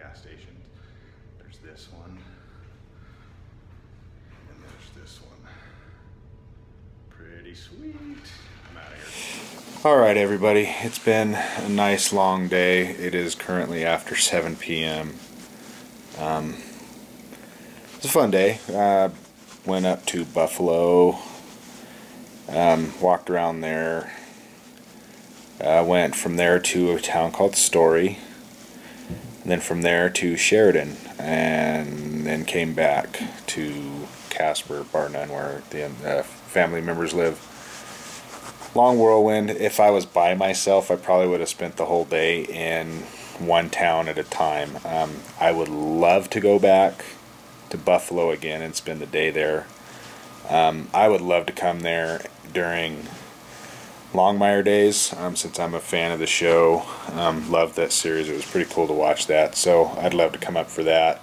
gas stations. There's this one, and there's this one. Pretty sweet. I'm out of here. All right, everybody. It's been a nice long day. It is currently after 7 p.m. It's a fun day. Went up to Buffalo. Walked around there. Went from there to a town called Story, and then from there to Sheridan, and then came back to Casper, bar none, where the family members live. Long whirlwind. If I was by myself, I probably would have spent the whole day in one town at a time. I would love to go back to Buffalo again and spend the day there. I would love to come there during Longmire days, since I'm a fan of the show. Loved that series. It was pretty cool to watch that, so I'd love to come up for that.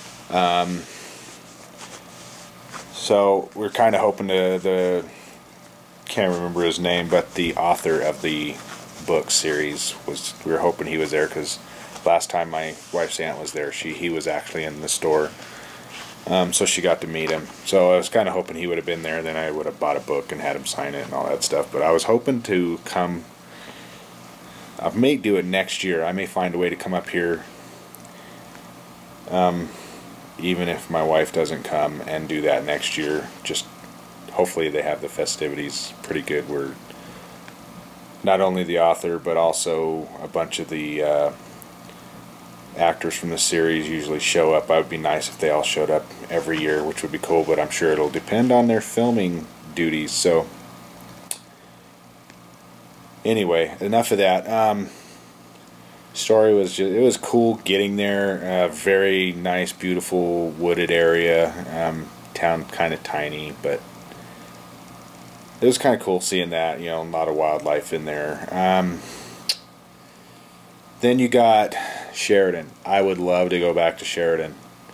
So we're kind of hoping to can't remember his name, but the author of the book series we were hoping he was there, because last time my wife's aunt was there, he was actually in the store. So she got to meet him. So I was kind of hoping he would have been there. Then I would have bought a book and had him sign it and all that stuff. But I was hoping to come. I may do it next year. I may find a way to come up here, even if my wife doesn't come, and do that next year. Just hopefully they have the festivities pretty good, where not only the author but also a bunch of the actors from the series usually show up. It would be nice if they all showed up every year, which would be cool, but I'm sure it'll depend on their filming duties. So anyway, enough of that. Story was it was cool getting there. Very nice, beautiful wooded area. Town kind of tiny, but it was kind of cool seeing that. A lot of wildlife in there. Then you got Sheridan. I would love to go back to Sheridan.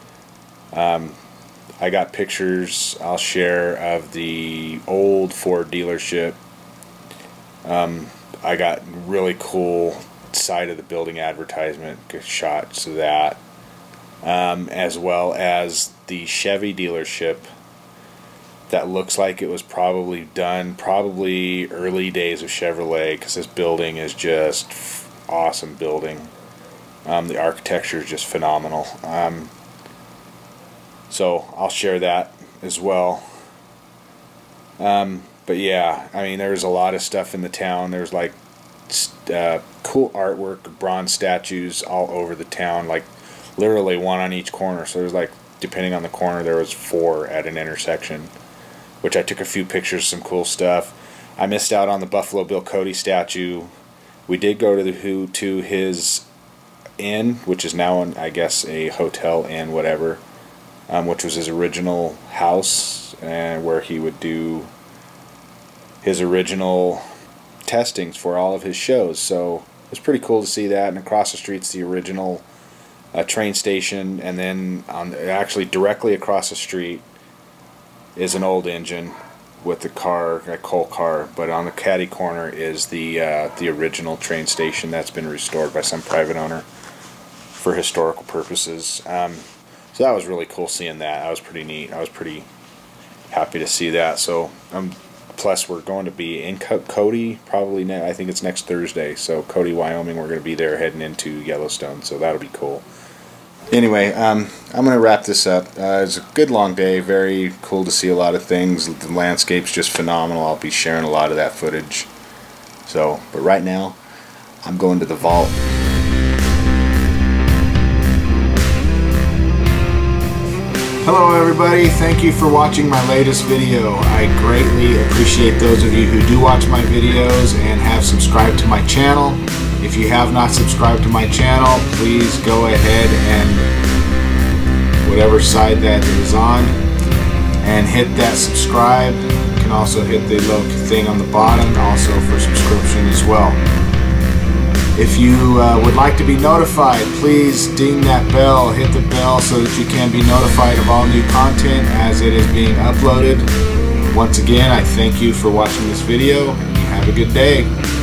I got pictures I'll share of the old Ford dealership. I got really cool side of the building advertisement shots of that, as well as the Chevy dealership that looks like it was probably early days of Chevrolet, because this building is just awesome building. The architecture is just phenomenal. So I'll share that as well. But yeah, I mean, there's a lot of stuff in the town. There's like cool artwork, bronze statues all over the town, like literally one on each corner. So there's like, depending on the corner, there was 4 at an intersection, which I took a few pictures of some cool stuff. I missed out on the Buffalo Bill Cody statue. We did go to his inn, which is now, I guess, a hotel inn, whatever, which was his original house, and where he would do his original testings for all of his shows. So it was pretty cool to see that. And across the street's the original train station, and then actually directly across the street is an old engine with the car, a coal car, but on the caddy corner is the original train station that's been restored by some private owner for historical purposes. So that was really cool seeing that. That was pretty neat. I was pretty happy to see that. So plus we're going to be in Cody probably I think it's next Thursday. So Cody, Wyoming, we're going to be there heading into Yellowstone. So that'll be cool. Anyway, I'm going to wrap this up. It's a good long day. Very cool to see a lot of things. The landscape's just phenomenal. I'll be sharing a lot of that footage. So, but right now, I'm going to the vault. Hello everybody, thank you for watching my latest video. I greatly appreciate those of you who do watch my videos and have subscribed to my channel. If you have not subscribed to my channel, please go ahead and whatever side that is on and hit that subscribe. You can also hit the little thing on the bottom also for subscription as well. If you would like to be notified, please ding that bell, hit the bell so that you can be notified of all new content as it is being uploaded. Once again, I thank you for watching this video, and you have a good day.